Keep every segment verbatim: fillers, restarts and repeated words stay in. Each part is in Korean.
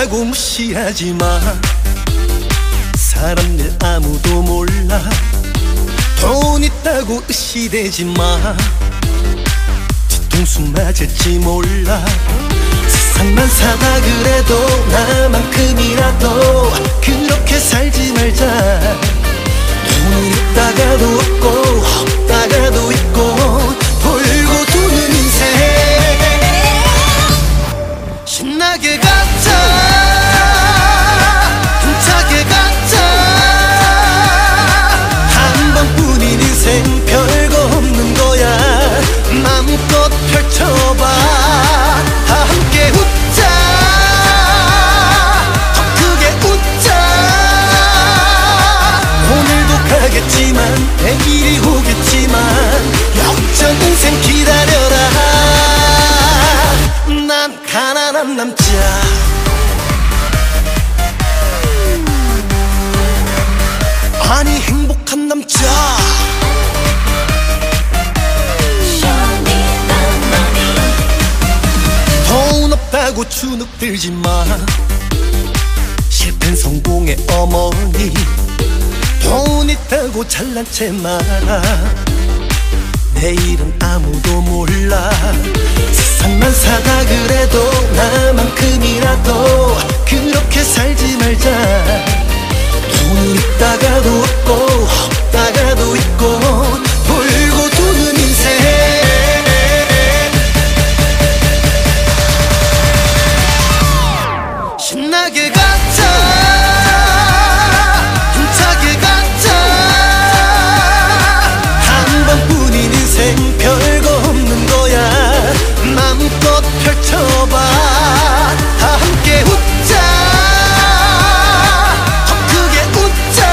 있다고 무시하지 마. 사람 일 아무도 몰라. 돈 있다고 의시되지 마. 뒤통수 맞을지 몰라. 세상만 사다 그래도 나만큼이라도 그렇게 살지 말자. 돈은 있다가도 없고 없다가도 있고 돌고 도는 인생. 신나게 가자, 힘차게 가자. 한 번뿐인 인생 별거 없는 거야. 마음껏 펼쳐봐. 함께 웃자, 더 크게 웃자. 오늘도 가겠지만 내일이 오겠지만 역전 인생 기다려라. 난 가난한 남자. 아니 행복한 남자. 돈 없다고 주눅 들지 마. 실패는 성공의 어머니. 돈 있다고 잘난 채 말아. 내일은 아무도 몰라. 세상만 사다 그래도 나만큼이라도 그렇게 살지 말자. 돈 있다가도 없고 없다가도 있고 돌고 도는 인생. 신나게 가자, 힘차게 가자. 한 번뿐인 인생 별거 없는 거야. 마음껏 펼쳐봐. 함께 웃자, 더 크게 웃자.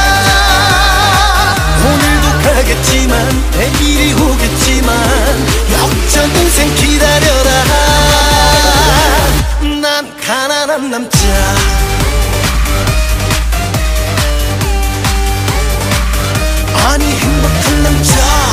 오늘도 가겠지만 내일이 오겠지만 역전 인생 기다려라. 난 가난한 남자. 아니 행복한 남자.